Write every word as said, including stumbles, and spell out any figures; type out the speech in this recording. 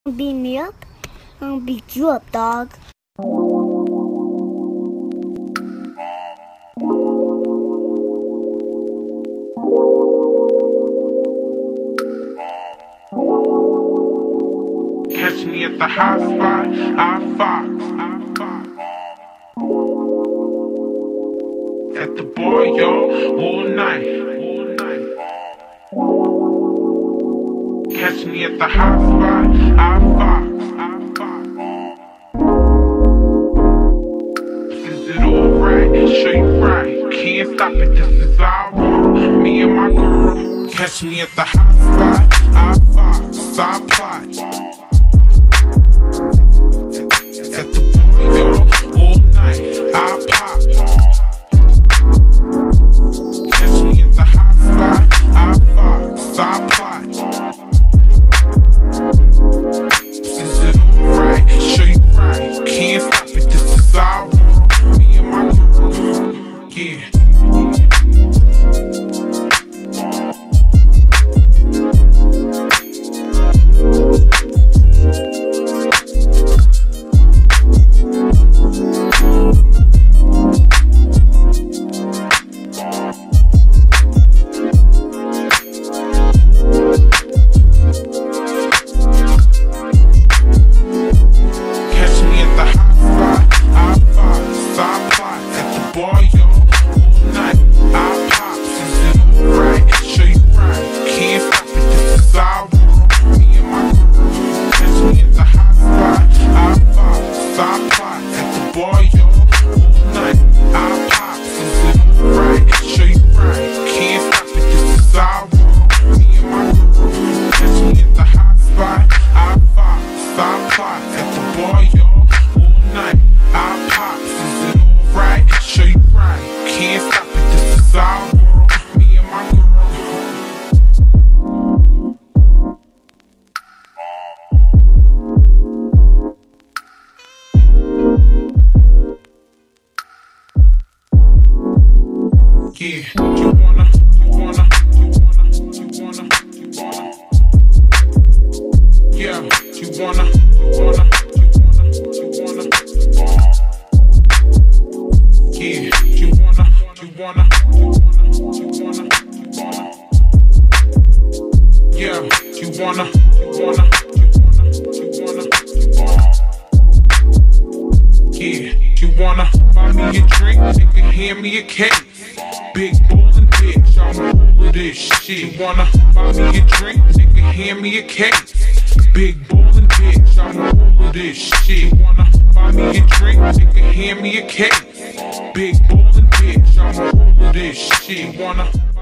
Beat me up? I'll beat you up, dog. Catch me at the hot spot, I fox, I fox. At the bar, yo, all night, all night. Catch me at the hot spot, I fox, I fox. Is it alright? Show you right, can't stop it, this is our world. Me and my girl. Catch me at the hot spot, I fox, side plot. At the bar, yo, all night, I pop. Catch me at the hot spot, I fox, side plot. Is it alright? Show you right, can't stop it, this is our world. Me and my girl, yeah. Yeah, you wanna, you wanna, you wanna, you wanna, you wanna. Yeah, you wanna, you wanna, you wanna, you wanna. Yeah, you wanna, you wanna, you wanna, you wanna, you wanna. Yeah, you wanna, you wanna, you wanna, you wanna, you wanna. Yeah, you wanna buy me a drink, nigga, hand me a cake. Big ballin' bitch, I'm all of this shit. You wanna buy me a drink, nigga, hand me a case. Big ballin' bitch, I'm all of this shit. You wanna buy me a drink, nigga, hand me a case. Big ballin' bitch, I'm all of this shit. You wanna